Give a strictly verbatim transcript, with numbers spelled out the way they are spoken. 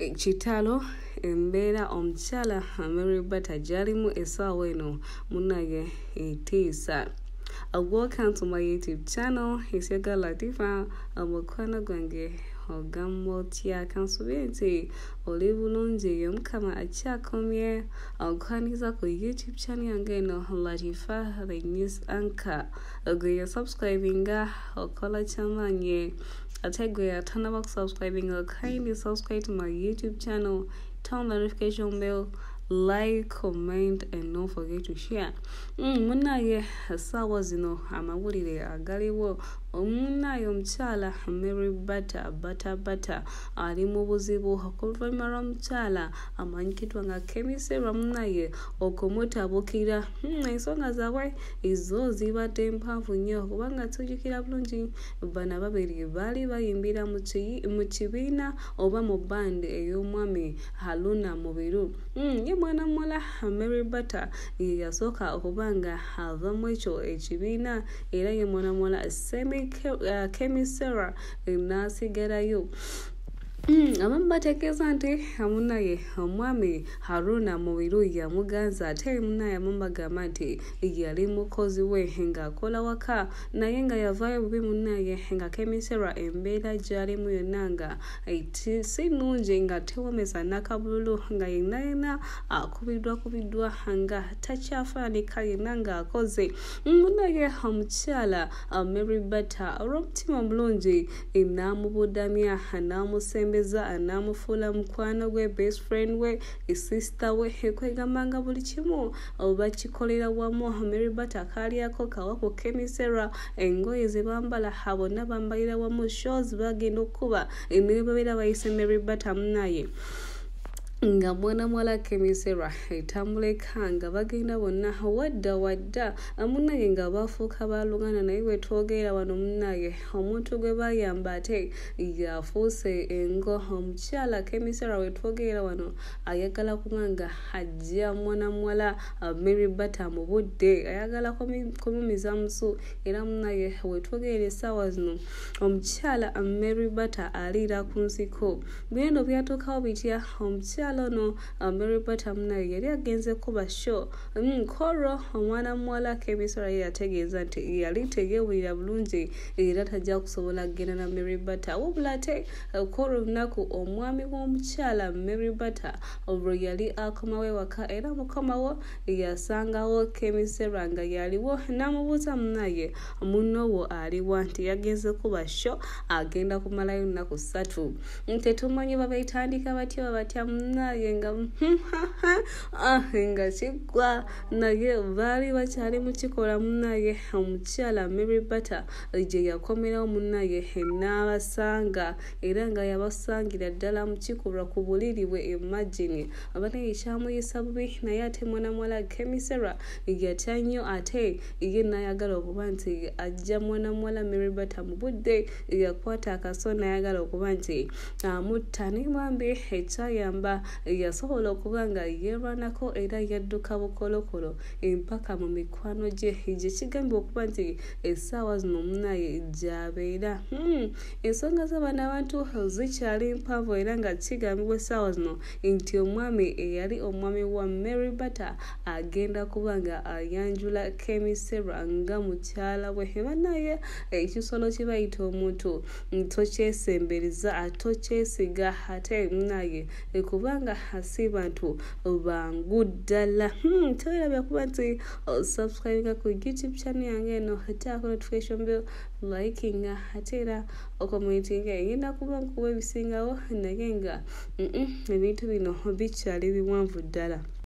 Kitalo embeera omukyala Mary Bata gy'alimu essaawa eno munnage etiisa. Welcome to my YouTube channel. It's your girl Latifa. Mukwano gwange ogamba otya kansubire nti oli bulungi Mukama akyakomye akwaniza ku YouTube channel yange eno Latifa the news anchor. Gwe ya subscribinga okola kyamaanyi ate gwe yatanaba subscribing kindly subscribe to my YouTube channel, turn notification bell, like, comment, and don't forget to share. Mm, munaye sawa zino amawulire agaliwo omunaye omukyala Mary Bata bata bata ali mu buzibu okuva lw'omukyala amanyikidwa nga kemi sera munaye okumutabukira. Mm, ensonga zaabwe izo zibadde empanvu nnyo kubanga tujjukira bulungi bana babiri baali bayimbira mu kibiina oba mu band ey'omwami Haruna Mubiru. Mm, ye mwana muwala Mary Bata ye yasooka okubanga avamu ekyo ekibiina era ye mwana muwala semi kemi sera n'asigalayo. Mm, abamu bategeeza nti munaye omwami Haruna Mubiru yamuganza ate munaye abamu bagamba nti yali mukozi we ng'akola waka naye nga yavaayo bubi munaye nga kemi sera embeera gy'alimu yonna nga si nnungi nga tewomesa nakabululu nga yenna yenna akubiddwa kubiddwa nga takyafaanika yenna ng'akoze. Munaye omukyala Mary Bata olw'omutima omulungi n'amubudamya n'amusembeza n'amufuula mukwano gwe best friend we sister we kwegambanga buli kimu bakikolera wamu. Mary Bata kaalyako kawa ku kemi sera engoye ze bambala bonna bambalira wamu shows bagenda okuba emirimu babeera bayise Mary Bata munaye nga mwana mwala kemi sera etambuleka nga bagenda bonna wadda wadda munaye nga bafuuka balugana naye bwe twogerera wano munaye omuntu gwe bayamba ate yafuuse engo. Omukyala kemi sera bwe twogerera wano ayagala kubanga ajja mwana mwala Mary Bata mu budde ayagala kumumiza musu era munaye bwe twogerera essaawa zino omukyala Mary Bata aliira ku nsiko. Bino byatuukawo bitya? Omukyala ono Mary Bata munaye yali agenze kuba show nkoro omwana muwala kemi sera yategeeza nti yali tegeewulira bulungi era tajja kusobola kugenda na Mary Bata wabula ate koro olunaku omwami w'omukyala Mary Bata olwo yali akomawo ewaka era mukomawo yasangawo kemi sera nga yaliwo n'amubuuza munaye munnowo aliwa nti yagenze kuba show agenda kumalayo nnaku ssatu. Tetumanyi babayitandika batya batya munaye nga nga kiggwa naye baali bakyali mukikola munaye omukyala Mary Bata gye yakomerawo munaye n'abasanga era nga yabasangira ddala mukikolwa ku buliri bwe. Imagine abanaye kyamuyisa bubi naye ate mwana muwala kemi sera yatya nnyo ate ye n'ayagala okuba nti ajja mwana muwala Mary Bata mu budde yakwata akaso n'ayagala okuba nti amutta naye bambi ekyayamba yasobola okuba nga yeerwanako era yadduka bukolokolo empaka mu mikwano gye gye kigambibwa okuba nti essaawa zino munaye gy'abeera. Ensonga z'abaana abantu zikyali mpanvu era nga kigambibwa essaawa zino nti omwami eyali omwami wa Mary Bata agenda kuba nga ayanjula kemi sera nga mukyala we. Banaye ekisolo kye bayita omuntu tokyesembereza tokyesiga ate munaye kubanga si bantu bangu ddala. Tewerabya kuba nti subscribinga ku YouTube channel yange eno ataako notification bell likinga ate era okomentinga engenda kuba nkuwa ebisingawo naye nga ebintu bino bikyali biwanvu ddala.